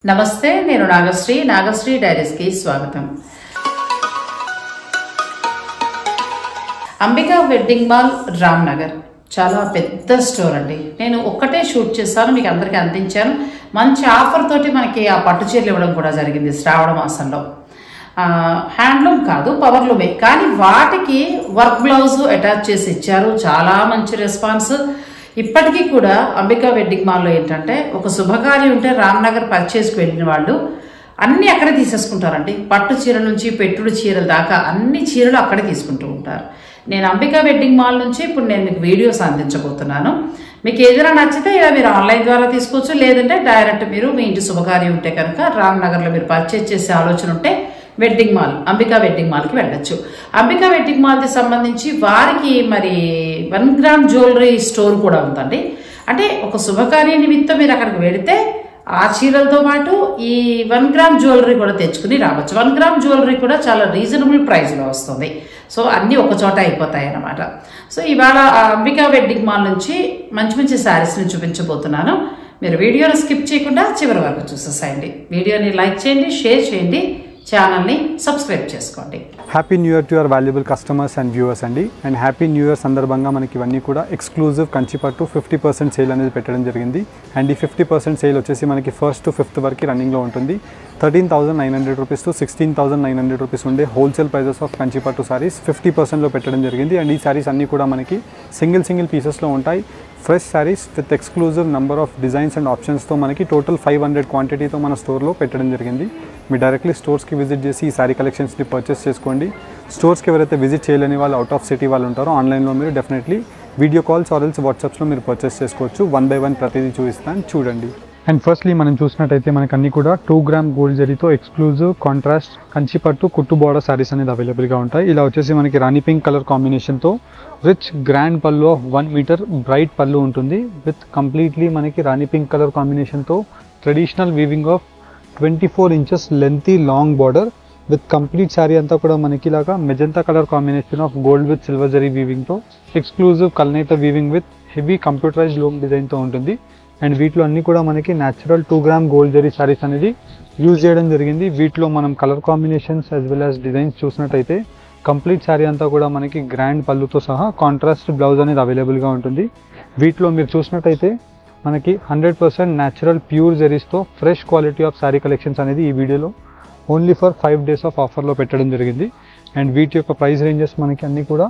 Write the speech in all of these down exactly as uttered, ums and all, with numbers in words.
నమస్తే, నేను నాగశ్రీ నాగశ్రీ డైరీస్ కి స్వాగతం. అంబికా వెడ్డింగ్ మాల్ రామ్నగర్ చాలా పెద్ద స్టోర్ అండి. నేను ఒక్కటే షూట్ చేశాను, మీకు అందరికీ అందించాను. మంచి ఆఫర్ తోటి మనకి ఆ పట్టు చీరలు ఇవ్వడం కూడా జరిగింది శ్రావణ మాసంలో. హ్యాండ్లూమ్ కాదు, పవర్లూమే, కానీ వాటికి వర్క్ బ్లౌజ్ అటాచ్ చేసి ఇచ్చారు. చాలా మంచి రెస్పాన్స్. ఇప్పటికీ కూడా అంబికా వెడ్డింగ్ మాల్లో ఏంటంటే ఒక శుభకార్యం ఉంటే రామ్నగర్ పర్చేస్కి వెళ్ళిన వాళ్ళు అన్నీ అక్కడే తీసేసుకుంటారండి. పట్టు చీర నుంచి పెట్టుడు చీరల దాకా అన్ని చీరలు అక్కడే తీసుకుంటూ ఉంటారు. నేను అంబికా వెడ్డింగ్ మాల్ నుంచి ఇప్పుడు నేను మీకు వీడియోస్ అందించబోతున్నాను. మీకు ఏదైనా నచ్చితే ఇలా మీరు ఆన్లైన్ ద్వారా తీసుకోవచ్చు, లేదంటే డైరెక్ట్ మీరు మీ ఇంటి శుభకార్యం ఉంటే కనుక రామ్నగర్లో మీరు పర్చేజ్ చేసే ఆలోచన ఉంటే వెడ్డింగ్ మాల్ అంబికా వెడ్డింగ్ మాల్కి వెళ్ళొచ్చు. అంబికా వెడ్డింగ్ మాల్కి సంబంధించి వారికి మరి వన్ గ్రామ్ జ్యువెలరీ స్టోర్ కూడా ఉందండి. అంటే ఒక శుభకార్య నిమిత్తం మీరు అక్కడికి వెళితే ఆ చీరలతో పాటు ఈ వన్ గ్రామ్ జ్యువెలరీ కూడా తెచ్చుకుని రావచ్చు. వన్ గ్రామ్ జ్యువెలరీ కూడా చాలా రీజనబుల్ ప్రైస్లో వస్తుంది. సో అన్నీ ఒక చోట అయిపోతాయి అన్నమాట. సో ఇవాళ అంబికా వెడ్డింగ్ మాల్ నుంచి మంచి మంచి శారీస్ని చూపించబోతున్నాను. మీరు వీడియోని స్కిప్ చేయకుండా చివరి వరకు చూసేసేయండి. వీడియోని లైక్ చేయండి, షేర్ చేయండి, ఛానల్ని సబ్స్క్రైబ్ చేసుకోండి. Happy new year to your valuable customers and viewers అండి. అండ్ హ్యాపీ న్యూ ఇయర్ సందర్భంగా మనకి ఇవన్నీ కూడా ఎక్స్క్లూజివ్ కంచిపట్టు ఫిఫ్టీ పర్సెంట్ సేల్ అనేది పెట్టడం జరిగింది. అండ్ ఈ ఫిఫ్టీ పర్సెంట్ సేల్ వచ్చేసి మనకి ఫస్ట్ టు ఫిఫ్త్ వరకు రన్నింగ్లో ఉంటుంది. Thirteen thousand nine hundred rupees to sixteen thousand nine hundred rupees ఉండే హోల్సేల్ ప్రైజెస్ ఆఫ్ కంచిపట్టు సారీస్ ఫిఫ్టీ పర్సెంట్లో పెట్టడం జరిగింది. అండ్ ఈ సారీస్ అన్నీ కూడా మనకి సింగిల్ సింగిల్ పీసెస్లో ఉంటాయి. Fresh saris with exclusive number of designs and ఆప్షన్స్తో మనకి టోటల్ ఫైవ్ హండ్రెడ్ క్వాంటిటీతో మన స్టోర్లో పెట్టడం జరిగింది. మీరు డైరెక్ట్లీ స్టోర్స్కి విజిట్ చేసి ఈ శారీ కలెక్షన్స్ని పర్చేస్ చేసుకోండి. స్టోర్స్కి ఎవరైతే విజిట్ చేయలేని వాళ్ళు, అవుట్ ఆఫ్ సిటీ వాళ్ళు ఉంటారో, ఆన్లైన్లో మీరు డెఫినెట్లీ వీడియో కాల్స్ ఆర్ఎల్స్ వాట్సాప్స్లో మీరు పర్చేస్ చేసుకోవచ్చు. వన్ బై వన్ ప్రతిదీ చూపిస్తాను, చూడండి. అండ్ ఫస్ట్లీ మనం చూసినట్టయితే మనకి అన్ని కూడా టూ గ్రామ్ గోల్డ్ జరీతో ఎక్స్క్లూజివ్ కాంట్రాస్ట్ కంచిపట్టు కుట్టు బోర్డర్ సారీస్ అనేది అవైలబుల్గా ఉంటాయి. ఇలా వచ్చేసి మనకి రాణి పింక్ కలర్ కాంబినేషన్తో rich grand pallu of one metre bright pallu ఉంటుంది. విత్ కంప్లీట్లీ మనకి రాణి పింక్ కలర్ కాంబినేషన్తో traditional weaving of twenty four inches lengthy long border with complete sari అంతా కూడా మనకి ఇలాగా magenta colour combination of gold with silver zari వీవింగ్తో ఎక్స్క్లూజివ్ కల్నేత weaving with heavy computerised loom డిజైన్తో ఉంటుంది. అండ్ వీటిలో అన్ని కూడా మనకి natural two gram gold zari saris అనేది యూజ్ చేయడం జరిగింది. వీటిలో మనం colour combinations as well as designs చూసినట్టయితే కంప్లీట్ శారీ అంతా కూడా మనకి గ్రాండ్ పళ్ళుతో సహా కాంట్రాస్ట్ బ్లౌజ్ అనేది అవైలబుల్గా ఉంటుంది. వీటిలో మీరు చూసినట్టయితే మనకి హండ్రెడ్ పర్సెంట్ న్యాచురల్ ప్యూర్ జరీస్తో fresh quality of sari collections అనేది ఈ వీడియోలో only for five days of ఆఫర్లో పెట్టడం జరిగింది. అండ్ వీటి యొక్క ప్రైస్ రేంజెస్ మనకి అన్నీ కూడా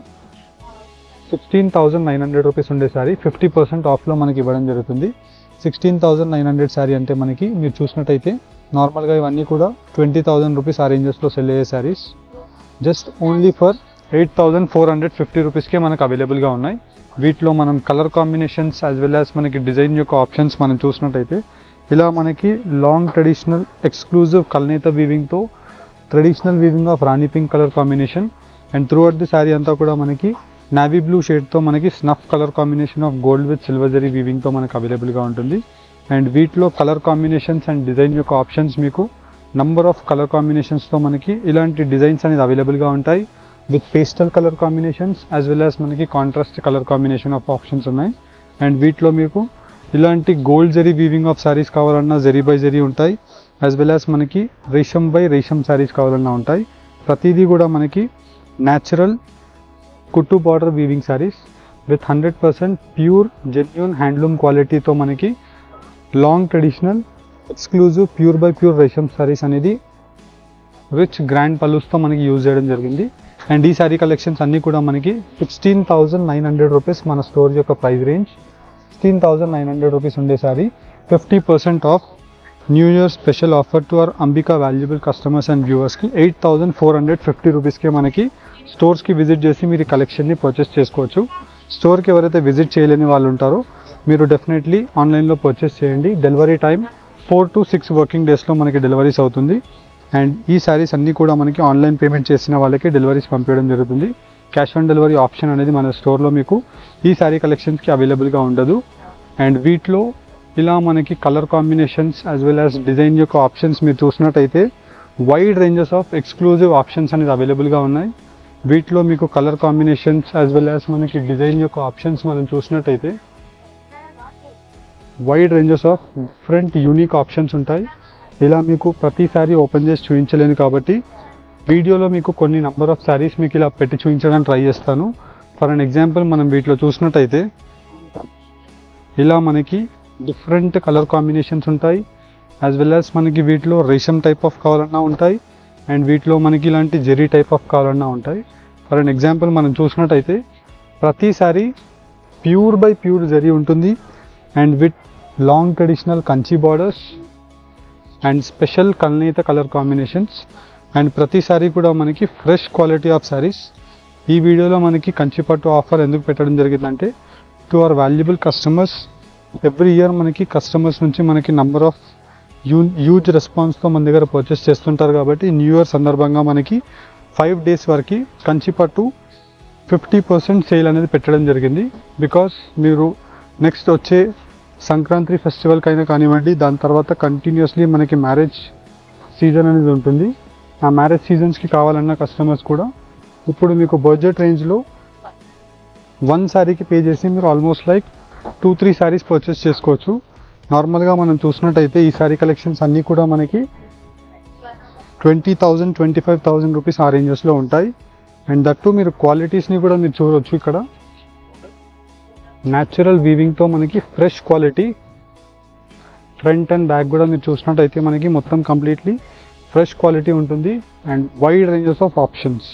sixteen thousand nine hundred rupees ఉండే శారీ ఫిఫ్టీ పర్సెంట్ ఆఫ్లో మనకి ఇవ్వడం జరుగుతుంది. Sixteen thousand nine hundred sari అంటే మనకి మీరు చూసినట్టయితే నార్మల్గా ఇవన్నీ కూడా ట్వంటీ థౌసండ్ రూపీస్ ఆ రేంజెస్లో సెల్ అయ్యే saris just only for eight thousand four hundred fifty రూపీస్కే మనకు అవైలబుల్గా ఉన్నాయి. వీటిలో మనం colour combinations as well as మనకి డిజైన్ యొక్క ఆప్షన్స్ మనం చూసినట్టయితే ఇలా మనకి లాంగ్ ట్రెడిషనల్ ఎక్స్క్లూజివ్ కల్నేత వీవింగ్తో traditional weaving of rani pink colour combination. And throughout the sari అంతా కూడా మనకి నావీ బ్లూ షేడ్తో మనకి snuff colour combination of gold with silver zari వీవింగ్తో మనకు అవైలబుల్గా ఉంటుంది. అండ్ వీటిలో కలర్ కాంబినేషన్స్ అండ్ డిజైన్ యొక్క ఆప్షన్స్ మీకు నంబర్ ఆఫ్ కలర్ కాంబినేషన్స్తో మనకి ఇలాంటి డిజైన్స్ అనేది అవైలబుల్గా ఉంటాయి. With pastel colour combinations as well as మనకి contrast colour combination of options ఉన్నాయి. అండ్ వీటిలో మీకు ఇలాంటి gold zari weaving of saris కావాలన్నా జరీ బై జరీ ఉంటాయి. యాజ్ వెల్ యాజ్ మనకి రేషం బై రేషం శారీస్ కావాలన్నా ఉంటాయి. ప్రతిదీ కూడా మనకి న్యాచురల్ కుట్టు border weaving saris with hundred percent pure genuine handloom క్వాలిటీతో మనకి long traditional exclusive pure by pure రేషం శారీస్ అనేది రిచ్ గ్రాండ్ పల్లూస్తో మనకి యూజ్ చేయడం జరిగింది. అండ్ ఈ శారీ కలెక్షన్స్ అన్నీ కూడా మనకి sixteen thousand nine hundred rupees మన స్టోర్ యొక్క price range. Sixteen thousand nine hundred rupees ఉండే sari fifty percent off new year special offer to our Ambika valuable customers and వ్యూవర్స్కి eight thousand four hundred fifty రూపీస్కే మనకి స్టోర్స్కి visit చేసి మీరు కలెక్షన్ని purchase చేసుకోవచ్చు. స్టోర్కి ఎవరైతే విజిట్ చేయలేని వాళ్ళు ఉంటారో మీరు డెఫినెట్లీ ఆన్లైన్లో పర్చేస్ చేయండి. Delivery time four to six working డేస్లో మనకి డెలివరీస్ అవుతుంది. అండ్ ఈ శారీస్ అన్నీ కూడా మనకి ఆన్లైన్ పేమెంట్ చేసిన వాళ్ళకి డెలివరీస్ పంపించడం జరుగుతుంది. క్యాష్ ఆన్ డెలివరీ ఆప్షన్ అనేది మన స్టోర్లో మీకు ఈ శారీ కలెక్షన్స్కి అవైలబుల్గా ఉండదు. అండ్ వీటిలో ఇలా మనకి colour combinations as well as design యొక్క ఆప్షన్స్ మీరు చూసినట్టయితే wide ranges of exclusive options అనేది అవైలబుల్గా ఉన్నాయి. వీటిలో మీకు colour combinations as well as మనకి డిజైన్ యొక్క ఆప్షన్స్ మనం చూసినట్టయితే wide ranges of different unique options ఉంటాయి. ఇలా మీకు ప్రతిసారి ఓపెన్ చేసి చూపించలేను కాబట్టి వీడియోలో మీకు కొన్ని నెంబర్ ఆఫ్ శారీస్ మీకు ఇలా పెట్టి చూపించడానికి ట్రై చేస్తాను. ఫర్ అన్ ఎగ్జాంపుల్ మనం వీటిలో చూసినట్టయితే ఇలా మనకి డిఫరెంట్ కలర్ కాంబినేషన్స్ ఉంటాయి. యాజ్ వెల్ యాజ్ మనకి వీటిలో రేషం టైప్ ఆఫ్ కావాలన్నా ఉంటాయి అండ్ వీటిలో మనకి ఇలాంటి జెరీ టైప్ ఆఫ్ కావాలన్నా ఉంటాయి. ఫర్ అన్ ఎగ్జాంపుల్ మనం చూసినట్టయితే ప్రతిసారి ప్యూర్ బై ప్యూర్ జరీ ఉంటుంది and with long traditional Kanchi borders and special కల్నేత కలర్ కాంబినేషన్స్ అండ్ ప్రతిసారి కూడా మనకి ఫ్రెష్ క్వాలిటీ ఆఫ్ శారీస్. ఈ వీడియోలో మనకి కంచిపట్టు ఆఫర్ ఎందుకు పెట్టడం జరిగిందంటే to our valuable customers, every year మనకి కస్టమర్స్ నుంచి మనకి నంబర్ ఆఫ్ యూ హ్యూజ్ రెస్పాన్స్తో మన దగ్గర పర్చేస్ చేస్తుంటారు కాబట్టి న్యూ ఇయర్ సందర్భంగా మనకి ఫైవ్ డేస్ వరకు కంచిపట్టు ఫిఫ్టీ పర్సెంట్ సేల్ అనేది పెట్టడం జరిగింది. బికాస్ మీరు నెక్స్ట్ వచ్చే సంక్రాంతి ఫెస్టివల్కి అయినా కానివ్వండి, దాని తర్వాత కంటిన్యూస్లీ మనకి మ్యారేజ్ సీజన్ అనేది ఉంటుంది. ఆ మ్యారేజ్ సీజన్స్కి కావాలన్న కస్టమర్స్ కూడా ఇప్పుడు మీకు బడ్జెట్ రేంజ్లో వన్ శారీకి పే చేసి మీరు almost like two three saris purchase చేసుకోవచ్చు. నార్మల్గా మనం చూసినట్టయితే ఈ శారీ కలెక్షన్స్ అన్నీ కూడా మనకి twenty thousand twenty five thousand rupees ఆ రేంజెస్లో ఉంటాయి. అండ్ దట్టు మీరు క్వాలిటీస్ని కూడా మీరు చూడవచ్చు. ఇక్కడ న్యాచురల్ వీవింగ్తో మనకి fresh quality, front and back కూడా మీరు చూసినట్టయితే మనకి మొత్తం కంప్లీట్లీ ఫ్రెష్ క్వాలిటీ ఉంటుంది and wide ranges of options.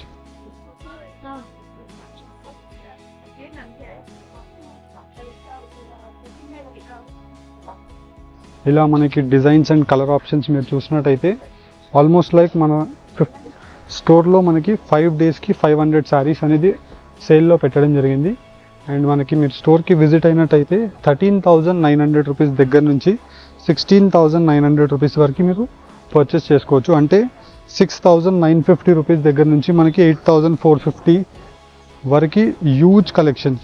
ఇలా మనకి డిజైన్స్ అండ్ కలర్ ఆప్షన్స్ మీరు చూసినట్టయితే ఆల్మోస్ట్ లైక్ మన స్టోర్లో మనకి ఫైవ్ డేస్కి ఫైవ్ హండ్రెడ్ శారీస్ అనేది సేల్లో పెట్టడం జరిగింది. అండ్ మనకి మీరు స్టోర్కి విజిట్ అయినట్టయితే thirteen thousand nine hundred rupees దగ్గర నుంచి sixteen thousand nine hundred rupees వరకు మీరు పర్చేస్ చేసుకోవచ్చు. అంటే six thousand nine fifty rupees దగ్గర నుంచి మనకి ఎయిట్ థౌజండ్ ఫోర్ ఫిఫ్టీ వరకు హ్యూజ్ కలెక్షన్స్.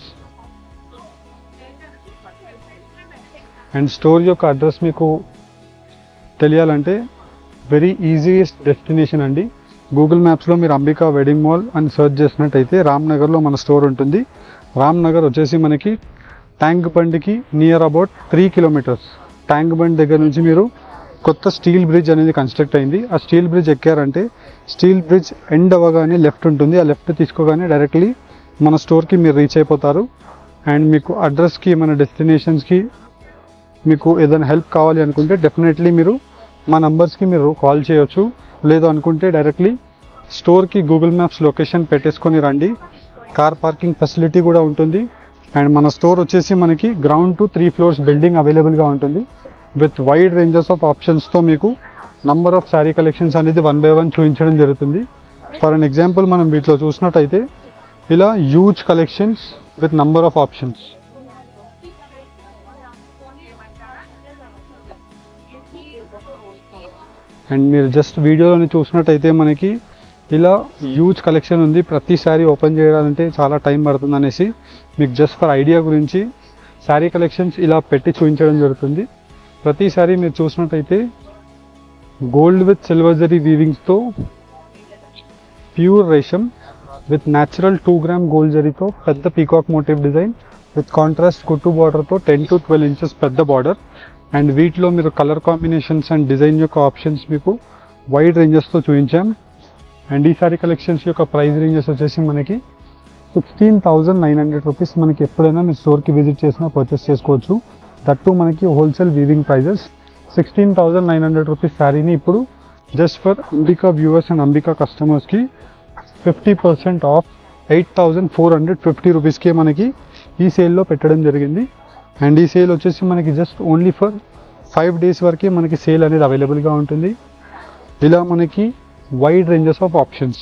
అండ్ స్టోర్ యొక్క అడ్రస్ మీకు తెలియాలంటే వెరీ ఈజీయెస్ట్ డెస్టినేషన్ అండి. గూగుల్ మ్యాప్స్లో మీరు అంబికా వెడ్డింగ్ మాల్ అని సెర్చ్ చేసినట్టయితే రామ్నగర్లో మన స్టోర్ ఉంటుంది. రామ్నగర్ వచ్చేసి మనకి ట్యాంక్ బండ్కి near about three kilometres. Tank bund దగ్గర నుంచి మీరు కొత్త స్టీల్ బ్రిడ్జ్ అనేది కన్స్ట్రక్ట్ అయింది. ఆ స్టీల్ బ్రిడ్జ్ ఎక్కారంటే స్టీల్ బ్రిడ్జ్ ఎండ్ అవ్వగానే లెఫ్ట్ ఉంటుంది. ఆ లెఫ్ట్ తీసుకోగానే డైరెక్ట్లీ మన స్టోర్కి మీరు రీచ్ అయిపోతారు. అండ్ మీకు అడ్రస్కి మన డెస్టినేషన్స్కి మీకు ఏదైనా హెల్ప్ కావాలి అనుకుంటే డెఫినెట్లీ మీరు మా నంబర్స్కి మీరు కాల్ చేయొచ్చు. లేదు అనుకుంటే డైరెక్ట్లీ స్టోర్కి గూగుల్ మ్యాప్స్ లొకేషన్ పెట్టేసుకొని రండి. కార్ పార్కింగ్ ఫెసిలిటీ కూడా ఉంటుంది. అండ్ మన స్టోర్ వచ్చేసి మనకి ground to three floors building అవైలబుల్గా ఉంటుంది విత్ వైడ్ రేంజెస్ ఆఫ్ ఆప్షన్స్తో మీకు నంబర్ ఆఫ్ శారీ కలెక్షన్స్ అనేది వన్ బై వన్ చూపించడం జరుగుతుంది. ఫర్ అన్ ఎగ్జాంపుల్ మనం వీటిలో చూసినట్టయితే ఇలా huge collections with number of options. And మీరు జస్ట్ వీడియోలోని చూసినట్టయితే మనకి ఇలా హ్యూజ్ కలెక్షన్ ఉంది. ప్రతిసారి ఓపెన్ చేయాలంటే చాలా టైం పడుతుంది అనేసి మీకు జస్ట్ ఫర్ ఐడియా గురించి శారీ కలెక్షన్స్ ఇలా పెట్టి చూపించడం జరుగుతుంది. ప్రతిసారి మీరు చూసినట్టయితే గోల్డ్ విత్ సిల్వర్ జరీ వీవింగ్స్తో ప్యూర్ రేషం with natural two gram gold జరీతో పెద్ద peacock motif design with contrast కుట్టు బార్డర్తో టెన్ టు ట్వెల్వ్ ఇంచెస్ పెద్ద బార్డర్. అండ్ వీటిలో మీరు కలర్ కాంబినేషన్స్ అండ్ డిజైన్ యొక్క ఆప్షన్స్ మీకు వైడ్ రేంజెస్తో చూపించాం. అండ్ ఈ సారీ కలెక్షన్స్ యొక్క ప్రైస్ రేంజెస్ వచ్చేసి మనకి sixteen thousand nine hundred rupees. మనకి ఎప్పుడైనా మీరు స్టోర్కి విజిట్ చేసినా పర్చేస్ చేసుకోవచ్చు. దట్టు మనకి wholesale weaving prices. Sixteen thousand nine hundred rupees శారీని ఇప్పుడు just for Ambika viewers and Ambika కస్టమర్స్కి fifty percent off eight thousand four hundred fifty రూపీస్కే మనకి ఈ సేల్లో పెట్టడం జరిగింది. అండ్ ఈ సేల్ వచ్చేసి మనకి just only for five days వరకే మనకి సేల్ అనేది అవైలబుల్గా ఉంటుంది. ఇలా మనకి వైడ్ రేంజెస్ ఆఫ్ ఆప్షన్స్.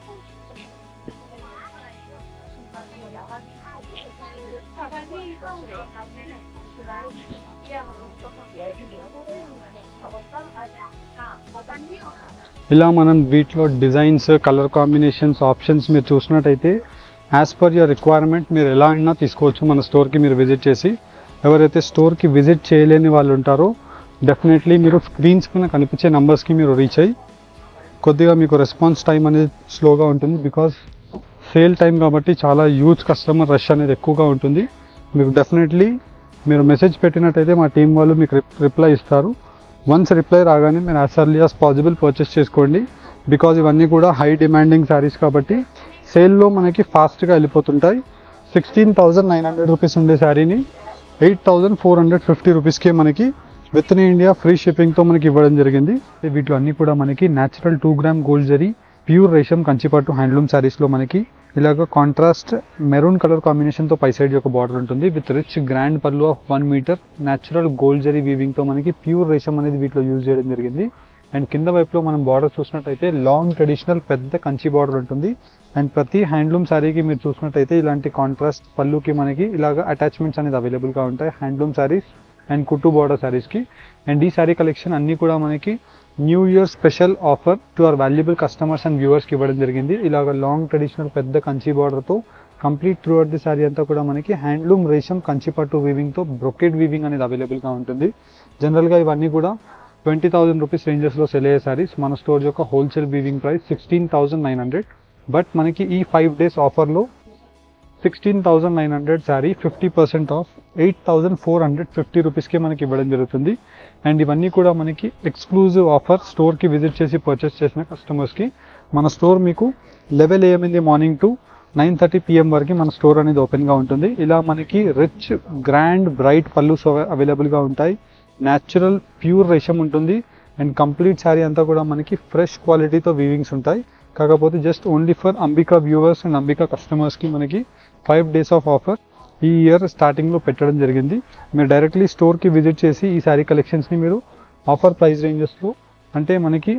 ఇలా మనం వీటిలో డిజైన్స్, కలర్ కాంబినేషన్స్, ఆప్షన్స్ మీరు చూసినట్టయితే యాజ్ పర్ యువర్ రిక్వైర్మెంట్ మీరు ఎలా అయినా తీసుకోవచ్చు. మన స్టోర్కి మీరు విజిట్ చేసి, ఎవరైతే స్టోర్కి విజిట్ చేయలేని వాళ్ళు ఉంటారో డెఫినెట్లీ మీరు స్క్రీన్స్ పైన కనిపించే నెంబర్స్కి మీరు రీచ్ అయ్యి కొద్దిగా మీకు రెస్పాన్స్ టైం అనేది స్లోగా ఉంటుంది. బికాజ్ సేల్ టైం కాబట్టి చాలా హ్యూజ్ కస్టమర్ రష్ అనేది ఎక్కువగా ఉంటుంది. మీకు డెఫినెట్లీ మీరు మెసేజ్ పెట్టినట్టయితే మా టీం వాళ్ళు మీకు రిప్లై ఇస్తారు. వన్స్ రిప్లై రాగానే మీరు as early as possible purchase చేసుకోండి. బికాజ్ ఇవన్నీ కూడా హై డిమాండింగ్ శారీస్ కాబట్టి సేల్లో మనకి ఫాస్ట్గా వెళ్ళిపోతుంటాయి. Sixteen thousand nine hundred rupees ఉండే శారీని eight thousand four hundred fifty రూపీస్కే మనకి విత్ ఇన్ ఇండియా ఫ్రీ షిప్పింగ్తో మనకి ఇవ్వడం జరిగింది. వీటిలో అన్నీ కూడా మనకి natural two gram gold zari pure రేషం కంచిపట్టు హ్యాండ్లూమ్ శారీస్లో మనకి ఇలాగ కాంట్రాస్ట్ మెరూన్ కలర్ కాంబినేషన్తో పై సైడ్ ఒక బార్డర్ ఉంటుంది with rich grand pallu of one metre natural gold zari వీవింగ్తో మనకి ప్యూర్ రేషం అనేది వీటిలో యూజ్ చేయడం జరిగింది. అండ్ కింద వైపులో మనం బార్డర్ చూసినట్టయితే లాంగ్ ట్రెడిషనల్ పెద్ద కంచి బార్డర్ ఉంటుంది. అండ్ ప్రతి హ్యాండ్లూమ్ శారీకి మీరు చూసినట్టయితే ఇలాంటి కాంట్రాస్ట్ పళ్ళుకి మనకి ఇలాగ అటాచ్మెంట్స్ అనేది అవైలబుల్గా ఉంటాయి హ్యాండ్లూమ్ శారీస్ అండ్ కుట్టు బార్డర్ శారీస్కి. అండ్ ఈ శారీ కలెక్షన్ అన్నీ కూడా మనకి new year special offer to our valuable customers and వ్యూవర్స్కి ఇవ్వడం జరిగింది. ఇలాగ లాంగ్ ట్రెడిషనల్ పెద్ద కంచి బార్డర్తో complete throughout the sari అంతా కూడా మనకి హ్యాండ్లూమ్ రేషం కంచిపట్టు వీవింగ్తో బ్రొకెట్ వీవింగ్ అనేది అవైలబుల్గా ఉంటుంది. జనరల్గా ఇవన్నీ కూడా ట్వంటీ థౌసండ్ రూపీస్ రేంజెస్లో సెల్ అయ్యే శారీస్. మన స్టోర్ యొక్క wholesale weaving price sixteen thousand nine hundred but మనకి ఈ ఫైవ్ డేస్ ఆఫర్లో sixteen thousand nine hundred sari fifty percent off eight thousand four hundred fifty రూపీస్కే మనకి ఇవ్వడం జరుగుతుంది. అండ్ ఇవన్నీ కూడా మనకి ఎక్స్క్లూజివ్ ఆఫర్. స్టోర్కి విజిట్ చేసి పర్చేస్ చేసిన కస్టమర్స్కి మన స్టోర్ మీకు eleven AM in the morning to nine thirty PM వరకు మన స్టోర్ అనేది ఓపెన్గా ఉంటుంది. ఇలా మనకి రిచ్ గ్రాండ్ బ్రైట్ పల్లూస్ అవైలబుల్గా ఉంటాయి. న్యాచురల్ ప్యూర్ రేషం ఉంటుంది. అండ్ కంప్లీట్ శారీ అంతా కూడా మనకి ఫ్రెష్ క్వాలిటీతో వీవింగ్స్ ఉంటాయి. కాకపోతే just only for Ambika viewers and Ambika కస్టమర్స్కి మనకి ఫైవ్ డేస్ ఆఫ్ ఆఫర్ ఈ ఇయర్ స్టార్టింగ్లో పెట్టడం జరిగింది. మీరు డైరెక్ట్లీ స్టోర్కి విజిట్ చేసి ఈ శారీ కలెక్షన్స్ని మీరు ఆఫర్ ప్రైస్ రేంజెస్లో అంటే మనకి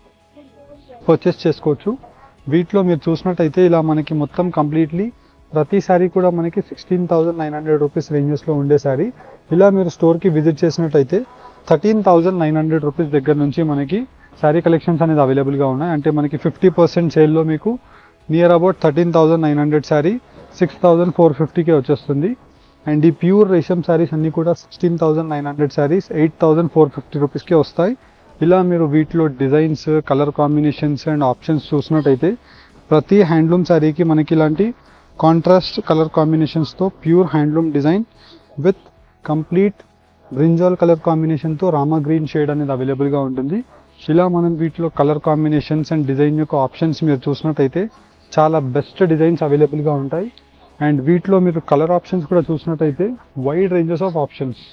పర్చేస్ చేసుకోవచ్చు. వీటిలో మీరు చూసినట్టయితే ఇలా మనకి మొత్తం కంప్లీట్లీ ప్రతి శారీ కూడా మనకి sixteen thousand nine hundred rupees రేంజెస్లో ఉండే శారీ. ఇలా మీరు స్టోర్కి విజిట్ చేసినట్టయితే thirteen thousand nine hundred rupees దగ్గర నుంచి మనకి శారీ కలెక్షన్స్ అనేది అవైలబుల్గా ఉన్నాయి. అంటే మనకి ఫిఫ్టీ పర్సెంట్ సేల్లో మీకు near about thirteen thousand nine hundred sari six thousand four ఫిఫ్టీకే వచ్చేస్తుంది. అండ్ ఈ ప్యూర్ రేషం శారీస్ అన్నీ కూడా sixteen thousand nine hundred saris eight thousand four fifty రూపీస్కే వస్తాయి. ఇలా మీరు వీటిలో designs colour combinations and options చూసినట్టయితే ప్రతి హ్యాండ్లూమ్ శారీకి మనకి ఇలాంటి కాంట్రాస్ట్ కలర్ కాంబినేషన్స్తో pure handloom design with complete brinjal colour కాంబినేషన్తో రామా గ్రీన్ షేడ్ అనేది అవైలబుల్గా ఉంటుంది. ఇలా మనం వీటిలో కలర్ కాంబినేషన్స్ అండ్ డిజైన్ యొక్క ఆప్షన్స్ మీరు చూసినట్టయితే చాలా బెస్ట్ డిజైన్స్ అవైలబుల్గా ఉంటాయి. అండ్ వీటిలో మీరు కలర్ ఆప్షన్స్ కూడా చూసినట్టయితే వైడ్ రేంజెస్ ఆఫ్ ఆప్షన్స్.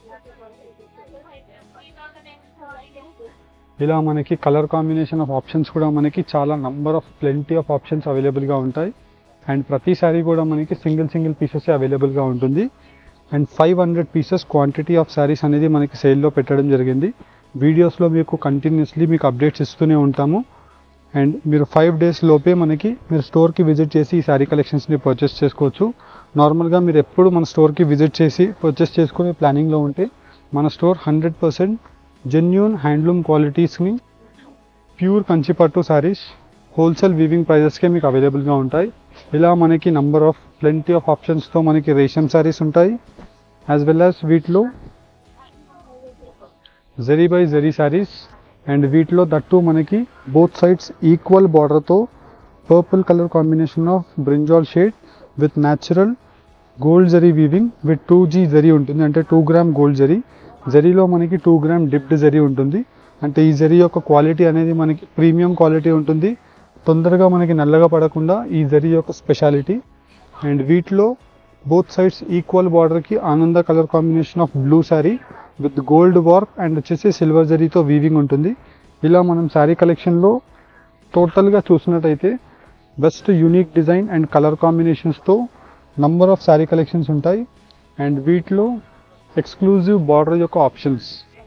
ఇలా మనకి కలర్ కాంబినేషన్ ఆఫ్ ఆప్షన్స్ కూడా మనకి చాలా number of plenty of options అవైలబుల్గా ఉంటాయి. అండ్ ప్రతి సారీ కూడా మనకి సింగిల్ సింగిల్ పీసెస్ అవైలబుల్గా ఉంటుంది. And five hundred pieces quantity of saris అనేది మనకి సేల్లో పెట్టడం జరిగింది. వీడియోస్లో మీకు కంటిన్యూస్లీ మీకు అప్డేట్స్ ఇస్తూనే ఉంటాము. అండ్ మీరు ఫైవ్ డేస్ లోపే మనకి మీరు స్టోర్కి విజిట్ చేసి ఈ శారీ కలెక్షన్స్ని పర్చేస్ చేసుకోవచ్చు. నార్మల్గా మీరు ఎప్పుడు మన స్టోర్కి విజిట్ చేసి పర్చేస్ చేసుకునే ప్లానింగ్లో ఉంటే మన store hundred percent genuine handloom క్వాలిటీస్ని ప్యూర్ కంచిపట్టు శారీస్ హోల్సేల్ వీవింగ్ ప్రైజెస్కే మీకు అవైలబుల్గా ఉంటాయి. ఇలా మనకి నంబర్ ఆఫ్ ప్లెంటీ ఆఫ్ ఆప్షన్స్తో మనకి రేషం శారీస్ ఉంటాయి. యాజ్ వెల్ యాజ్ వీటిలో zari by zari saris. And వీటిలో దట్టు మనకి బోత్ సైడ్స్ ఈక్వల్ బార్డర్తో purple colour combination of brinjal shade with natural gold zari weaving with two G zari ఉంటుంది. అంటే టూ గ్రామ్ గోల్డ్ జరీ. జరీలో మనకి టూ గ్రామ్ డిప్డ్ జరీ ఉంటుంది. అంటే ఈ జరీ యొక్క క్వాలిటీ అనేది మనకి ప్రీమియం క్వాలిటీ ఉంటుంది. తొందరగా మనకి నల్లగా పడకుండా ఈ జరీ యొక్క స్పెషాలిటీ. అండ్ వీటిలో బోత్ సైడ్స్ ఈక్వల్ బార్డర్కి ఆనంద colour combination of blue sari with gold work and వచ్చేసి సిల్వర్ జరీతో వీవింగ్ ఉంటుంది. ఇలా మనం శారీ కలెక్షన్లో టోటల్గా చూసినట్టయితే best unique design and colour కాంబినేషన్స్తో నంబర్ ఆఫ్ శారీ కలెక్షన్స్ ఉంటాయి. అండ్ వీటిలో ఎక్స్క్లూజివ్ బార్డర్ యొక్క ఆప్షన్స్.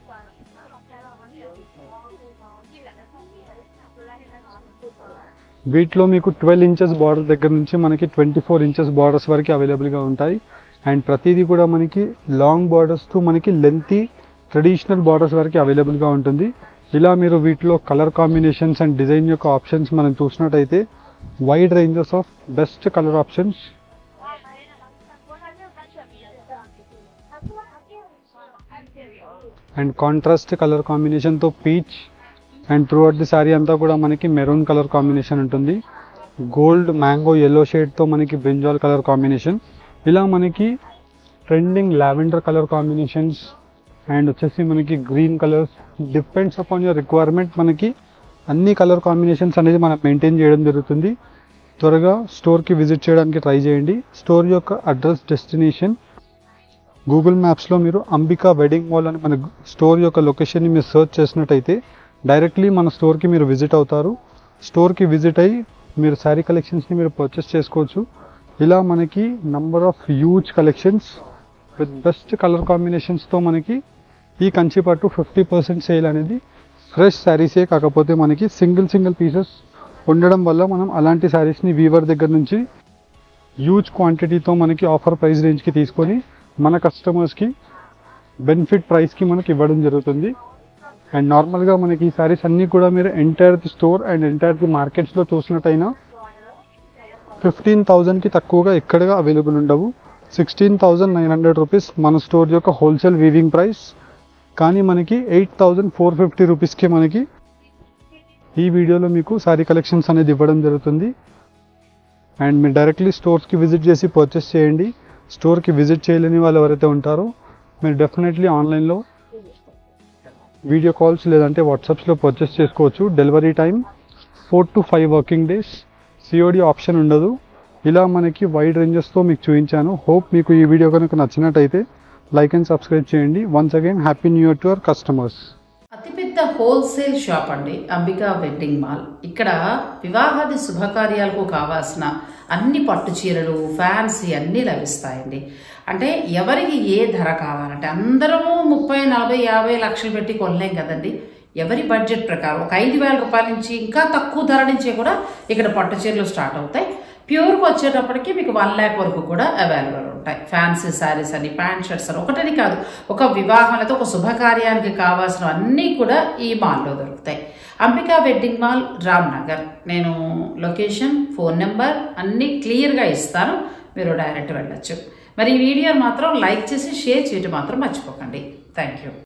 వీటిలో మీకు ట్వెల్వ్ ఇంచెస్ బార్డర్ దగ్గర నుంచి మనకి ట్వంటీ ఫోర్ ఇంచెస్ బార్డర్స్ వరకు అవైలబుల్గా ఉంటాయి. అండ్ ప్రతిదీ కూడా మనకి లాంగ్ బార్డర్స్తో మనకి లెంతీ ట్రెడిషనల్ బార్డర్స్ వరకు అవైలబుల్గా ఉంటుంది. ఇలా మీరు వీటిలో కలర్ కాంబినేషన్స్ అండ్ డిజైన్ యొక్క ఆప్షన్స్ మనం చూసినట్టయితే wide ranges of best colour options. And contrast colour కాంబినేషన్తో peach and throughout the sari అంతా కూడా మనకి మెరూన్ కలర్ కాంబినేషన్ ఉంటుంది. గోల్డ్ మ్యాంగో ఎల్లో షేడ్తో మనకి బ్రింజాల్ కలర్ కాంబినేషన్. ఇలా మనకి trending lavender colour combinations and వచ్చేసి మనకి green colours, depends upon your requirement. మనకి అన్ని కలర్ కాంబినేషన్స్ అనేది మనం మెయింటైన్ చేయడం జరుగుతుంది. త్వరగా స్టోర్కి విజిట్ చేయడానికి ట్రై చేయండి. స్టోర్ యొక్క అడ్రస్, డెస్టినేషన్ గూగుల్ మ్యాప్స్లో మీరు అంబికా వెడ్డింగ్ మాల్ అని మన స్టోర్ యొక్క లొకేషన్ని మీరు సర్చ్ చేసినట్టయితే డైరెక్ట్లీ మన స్టోర్కి మీరు విజిట్ అవుతారు. స్టోర్కి విజిట్ అయ్యి మీరు శారీ కలెక్షన్స్ని మీరు పర్చేస్ చేసుకోవచ్చు. ఇలా మనకి number of huge collections with best colour కాంబినేషన్స్తో మనకి ఈ కంచిపట్టు ఫిఫ్టీ పర్సెంట్ సేల్ అనేది ఫ్రెష్ శారీసే కాకపోతే మనకి సింగిల్ సింగిల్ పీసెస్ ఉండడం వల్ల మనం అలాంటి శారీస్ని వీవర్ దగ్గర నుంచి హ్యూజ్ క్వాంటిటీతో మనకి ఆఫర్ ప్రైస్ రేంజ్కి తీసుకొని మన కస్టమర్స్కి బెనిఫిట్ ప్రైస్కి మనకి ఇవ్వడం జరుగుతుంది. అండ్ నార్మల్గా మనకి ఈ శారీస్ అన్నీ కూడా మీరు entire the store and entire the మార్కెట్స్లో చూసినట్టయినా ఫిఫ్టీన్ థౌజండ్కి తక్కువగా ఎక్కడగా అవైలబుల్ ఉండవు. Sixteen thousand nine hundred rupees మన స్టోర్ యొక్క హోల్సేల్ వీవింగ్ ప్రైస్. కానీ మనకి ఎయిట్ థౌజండ్ ఫోర్ ఫిఫ్టీ రూపీస్కి మనకి ఈ వీడియోలో మీకు శారీ కలెక్షన్స్ అనేది ఇవ్వడం జరుగుతుంది. అండ్ మీరు డైరెక్ట్లీ స్టోర్స్కి విజిట్ చేసి పర్చేస్ చేయండి. స్టోర్కి విజిట్ చేయలేని వాళ్ళు ఎవరైతే ఉంటారో మీరు డెఫినెట్లీ ఆన్లైన్లో వీడియో కాల్స్ లేదంటే వాట్సాప్స్లో పర్చేస్ చేసుకోవచ్చు. Delivery time four to five working days. COD option ఉండదు. ఇలా మనకి వైడ్ రేంజెస్తో మీకు చూపించాను. హోప్ మీకు ఈ వీడియో కనుక నచ్చినట్టయితే లైక్ అండ్ సబ్స్క్రైబ్ చేయండి. Once again happy new year to our customers. అతిపెద్ద హోల్సేల్ షాప్ అండి అంబికా వెడ్డింగ్ మాల్. ఇక్కడ వివాహాది శుభకార్యాలకు కావాల్సిన అన్ని పట్టు చీరలు, ఫ్యాన్సీ అన్నీ లభిస్తాయండి. అంటే ఎవరికి ఏ ధర కావాలంటే అందరము ముప్పై నలభై యాభై లక్షలు పెట్టి కొనలేం కదండి. ఎవరి బడ్జెట్ ప్రకారం ఒక ఐదు వేల రూపాయల నుంచి ఇంకా తక్కువ ధర నుంచే కూడా ఇక్కడ పట్టు చీరలు స్టార్ట్ అవుతాయి. ప్యూర్కి వచ్చేటప్పటికి మీకు వన్ ల్యాక్ వరకు కూడా అవైలబుల్ ఉంటాయి. ఫ్యాన్సీ శారీస్ అని, ప్యాంట్ షర్ట్స్ అని ఒకటని కాదు, ఒక వివాహం లేదా ఒక శుభకార్యానికి కావాల్సిన అన్నీ కూడా ఈ మాల్లో దొరుకుతాయి. Ambika wedding mall, Ram Nagar. నేను లొకేషన్, ఫోన్ నెంబర్ అన్నీ క్లియర్గా ఇస్తాను, మీరు డైరెక్ట్ వెళ్ళొచ్చు. మరి ఈ వీడియోని మాత్రం లైక్ చేసి షేర్ చేయడం మాత్రం మర్చిపోకండి. Thank you.